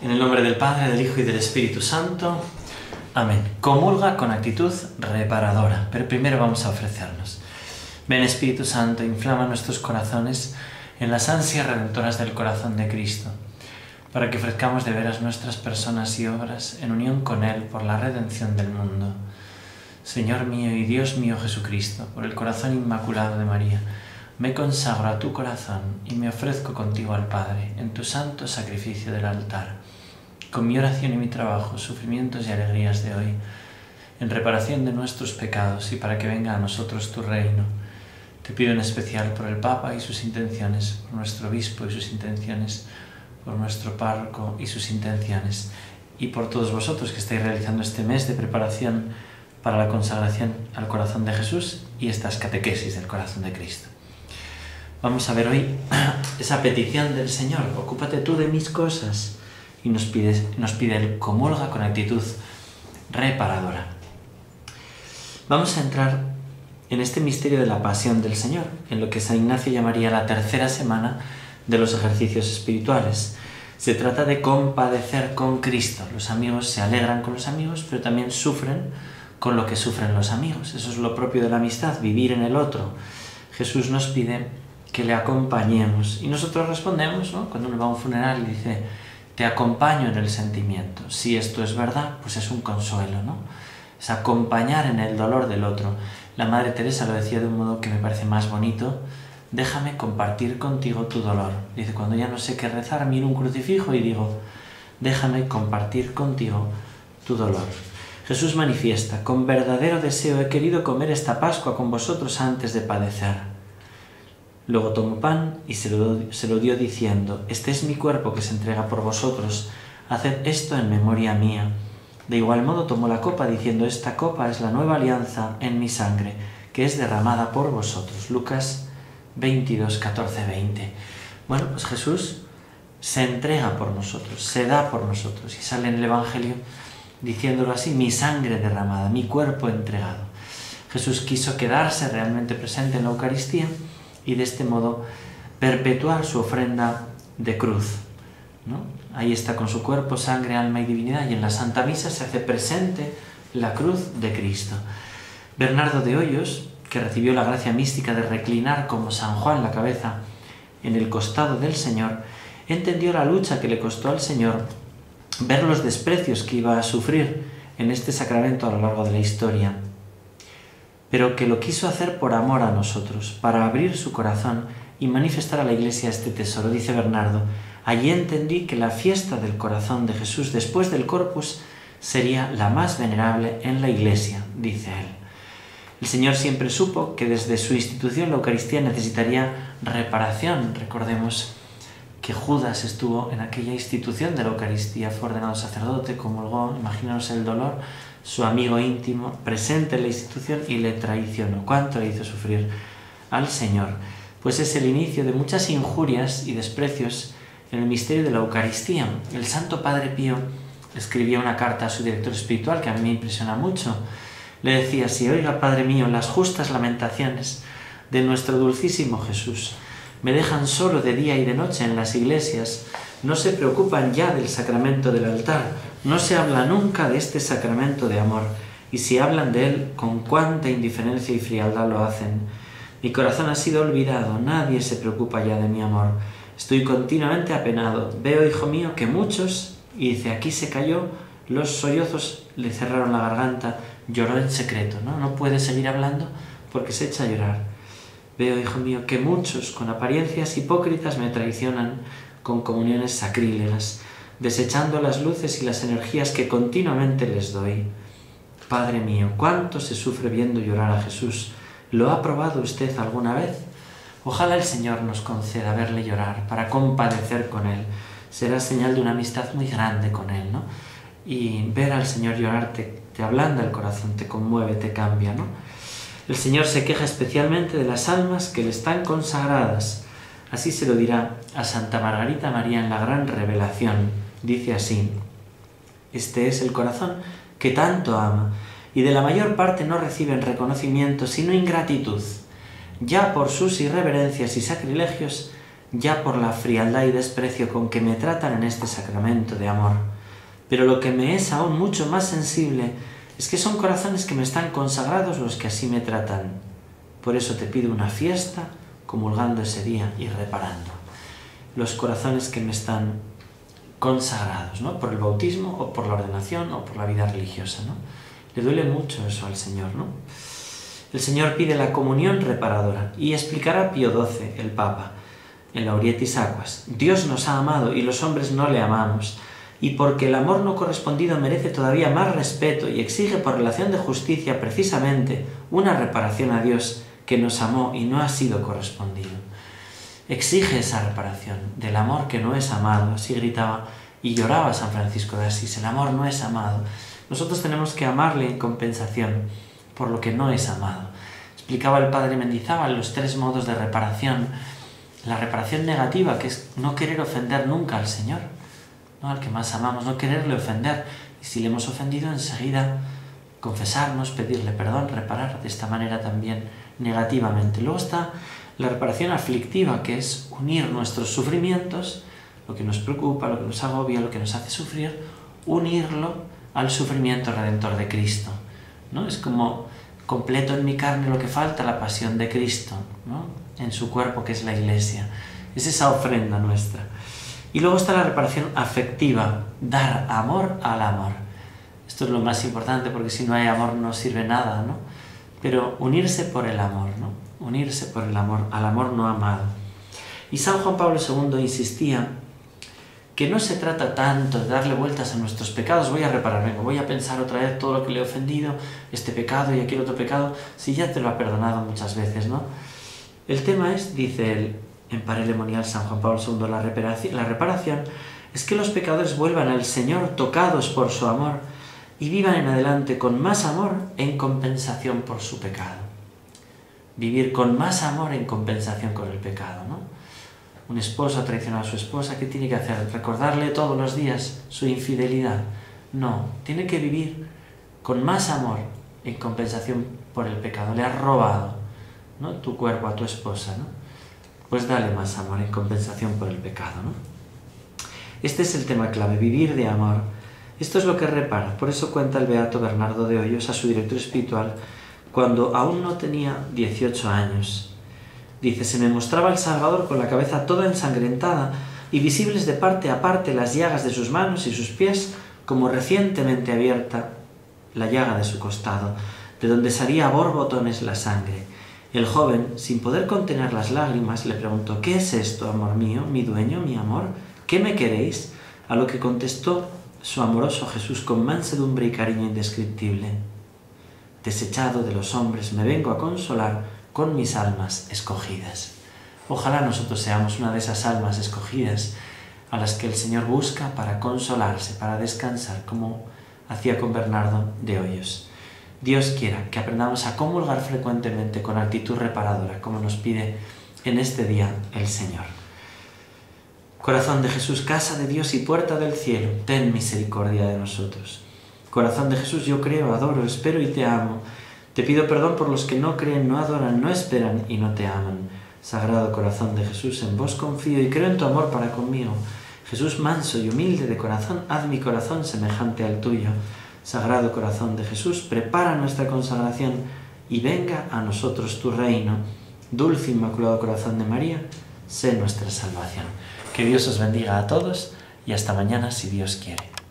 En el nombre del Padre, del Hijo y del Espíritu Santo. Amén. Comulga con actitud reparadora. Pero primero vamos a ofrecernos. Ven, Espíritu Santo, inflama nuestros corazones en las ansias redentoras del corazón de Cristo, para que ofrezcamos de veras nuestras personas y obras en unión con Él por la redención del mundo. Señor mío y Dios mío Jesucristo, por el corazón inmaculado de María, me consagro a tu corazón y me ofrezco contigo al Padre en tu santo sacrificio del altar, con mi oración y mi trabajo, sufrimientos y alegrías de hoy, en reparación de nuestros pecados y para que venga a nosotros tu reino. Te pido en especial por el Papa y sus intenciones, por nuestro obispo y sus intenciones, por nuestro párroco y sus intenciones, y por todos vosotros que estáis realizando este mes de preparación para la consagración al corazón de Jesús y estas catequesis del corazón de Cristo. Vamos a ver hoy esa petición del Señor: ocúpate tú de mis cosas, y nos pide el comulga con actitud reparadora. Vamos a entrar en este misterio de la pasión del Señor, en lo que San Ignacio llamaría la tercera semana de los ejercicios espirituales. Se trata de compadecer con Cristo. Los amigos se alegran con los amigos, pero también sufren con lo que sufren los amigos. Eso es lo propio de la amistad, vivir en el otro. Jesús nos pide que le acompañemos y nosotros respondemos, ¿no? Cuando uno va a un funeral y dice: te acompaño en el sentimiento. Si esto es verdad, pues es un consuelo, ¿no? Es acompañar en el dolor del otro. La Madre Teresa lo decía de un modo que me parece más bonito: déjame compartir contigo tu dolor. Dice, cuando ya no sé qué rezar, miro un crucifijo y digo: déjame compartir contigo tu dolor. Jesús manifiesta: con verdadero deseo he querido comer esta Pascua con vosotros antes de padecer. Luego tomó pan y se lo dio diciendo: este es mi cuerpo que se entrega por vosotros, haced esto en memoria mía. De igual modo tomó la copa diciendo: esta copa es la nueva alianza en mi sangre, que es derramada por vosotros. Lucas 22, 14, 20. Bueno, pues Jesús se entrega por nosotros, se da por nosotros, y sale en el Evangelio diciéndolo así: mi sangre derramada, mi cuerpo entregado. Jesús quiso quedarse realmente presente en la Eucaristía y de este modo perpetuar su ofrenda de cruz, ¿no? Ahí está con su cuerpo, sangre, alma y divinidad, y en la Santa Misa se hace presente la cruz de Cristo. Bernardo de Hoyos, que recibió la gracia mística de reclinar como San Juan la cabeza en el costado del Señor, entendió la lucha que le costó al Señor ver los desprecios que iba a sufrir en este sacramento a lo largo de la historia, pero que lo quiso hacer por amor a nosotros, para abrir su corazón y manifestar a la Iglesia este tesoro. Dice Bernardo: allí entendí que la fiesta del corazón de Jesús después del Corpus sería la más venerable en la Iglesia, dice él. El Señor siempre supo que desde su institución la Eucaristía necesitaría reparación. Recordemos que Judas estuvo en aquella institución de la Eucaristía, fue ordenado sacerdote, comulgó, imaginaos el dolor, su amigo íntimo, presente en la institución, y le traicionó. ¿Cuánto le hizo sufrir al Señor? Pues es el inicio de muchas injurias y desprecios en el misterio de la Eucaristía. El Santo Padre Pío escribía una carta a su director espiritual que a mí me impresiona mucho. Le decía así: oiga, Padre mío, las justas lamentaciones de nuestro dulcísimo Jesús me dejan solo de día y de noche en las iglesias. No se preocupan ya del sacramento del altar, no se habla nunca de este sacramento de amor, y si hablan de él, con cuánta indiferencia y frialdad lo hacen. Mi corazón ha sido olvidado, nadie se preocupa ya de mi amor. Estoy continuamente apenado. Veo, hijo mío, que muchos, y dice, aquí se cayó, los sollozos le cerraron la garganta, lloró en secreto, ¿no? No puede seguir hablando porque se echa a llorar. Veo, hijo mío, que muchos, con apariencias hipócritas, me traicionan con comuniones sacrílegas, desechando las luces y las energías que continuamente les doy. Padre mío, ¿cuánto se sufre viendo llorar a Jesús? ¿Lo ha probado usted alguna vez? Ojalá el Señor nos conceda verle llorar para compadecer con Él. Será señal de una amistad muy grande con Él, ¿no? Y ver al Señor llorar te ablanda el corazón, te conmueve, te cambia, ¿no? El Señor se queja especialmente de las almas que le están consagradas. Así se lo dirá a Santa Margarita María en la Gran Revelación. Dice así: este es el corazón que tanto ama, y de la mayor parte no reciben reconocimiento sino ingratitud. Ya por sus irreverencias y sacrilegios ya por la frialdad y desprecio con que me tratan en este sacramento de amor. Pero lo que me es aún mucho más sensible es que son corazones que me están consagrados los que así me tratan. Por eso te pido una fiesta, comulgando ese día y reparando. Los corazones que me están consagrados, ¿no? Por el bautismo o por la ordenación o por la vida religiosa, ¿no? Le duele mucho eso al Señor, ¿no? El Señor pide la comunión reparadora y explicará Pío XII, el Papa, en Laurietis Aquas: Dios nos ha amado y los hombres no le amamos, y porque el amor no correspondido merece todavía más respeto y exige por relación de justicia precisamente una reparación a Dios que nos amó y no ha sido correspondido. Exige esa reparación del amor que no es amado, así gritaba y lloraba San Francisco de Asís: el amor no es amado. Nosotros tenemos que amarle en compensación por lo que no es amado. Explicaba el padre Mendizábal los 3 modos de reparación. La reparación negativa, que es no querer ofender nunca al Señor, ¿no? Al que más amamos, no quererle ofender. Y si le hemos ofendido, enseguida confesarnos, pedirle perdón, reparar de esta manera también negativamente. Luego está la reparación aflictiva, que es unir nuestros sufrimientos, lo que nos preocupa, lo que nos agobia, lo que nos hace sufrir, unirlo al sufrimiento redentor de Cristo, ¿no? Es como completo en mi carne lo que falta, la pasión de Cristo, ¿no? En su cuerpo, que es la Iglesia. Es esa ofrenda nuestra. Y luego está la reparación afectiva, dar amor al amor. Esto es lo más importante, porque si no hay amor no sirve nada, ¿no? Pero unirse por el amor, ¿no? Unirse por el amor, al amor no amado. Y San Juan Pablo II insistía que no se trata tanto de darle vueltas a nuestros pecados. Voy a repararme, voy a pensar otra vez todo lo que le he ofendido, este pecado y aquel otro pecado, si ya te lo ha perdonado muchas veces, ¿no? El tema es, dice él, en Parelemonial San Juan Pablo II, la reparación es que los pecadores vuelvan al Señor tocados por su amor y vivan en adelante con más amor en compensación por su pecado. Vivir con más amor en compensación con el pecado, ¿no? Un esposo ha traicionado a su esposa, ¿qué tiene que hacer? ¿Recordarle todos los días su infidelidad? No, tiene que vivir con más amor en compensación por el pecado. Le has robado, ¿no?, tu cuerpo a tu esposa, ¿no? Pues dale más amor en compensación por el pecado, ¿no? Este es el tema clave, vivir de amor. Esto es lo que repara. Por eso cuenta el beato Bernardo de Hoyos a su director espiritual cuando aún no tenía 18 años. Dice: se me mostraba el Salvador con la cabeza toda ensangrentada y visibles de parte a parte las llagas de sus manos y sus pies, como recientemente abierta la llaga de su costado, de donde salía a borbotones la sangre. El joven, sin poder contener las lágrimas, le preguntó: ¿qué es esto, amor mío, mi dueño, mi amor? ¿Qué me queréis? A lo que contestó su amoroso Jesús con mansedumbre y cariño indescriptible: desechado de los hombres, me vengo a consolar con mis almas escogidas. Ojalá nosotros seamos una de esas almas escogidas a las que el Señor busca para consolarse, para descansar, como hacía con Bernardo de Hoyos. Dios quiera que aprendamos a comulgar frecuentemente con actitud reparadora, como nos pide en este día el Señor. Corazón de Jesús, casa de Dios y puerta del cielo, ten misericordia de nosotros. Corazón de Jesús, yo creo, adoro, espero y te amo. Te pido perdón por los que no creen, no adoran, no esperan y no te aman. Sagrado corazón de Jesús, en vos confío y creo en tu amor para conmigo. Jesús manso y humilde de corazón, haz mi corazón semejante al tuyo. Sagrado corazón de Jesús, prepara nuestra consagración y venga a nosotros tu reino. Dulce inmaculado corazón de María, sé nuestra salvación. Que Dios os bendiga a todos y hasta mañana si Dios quiere.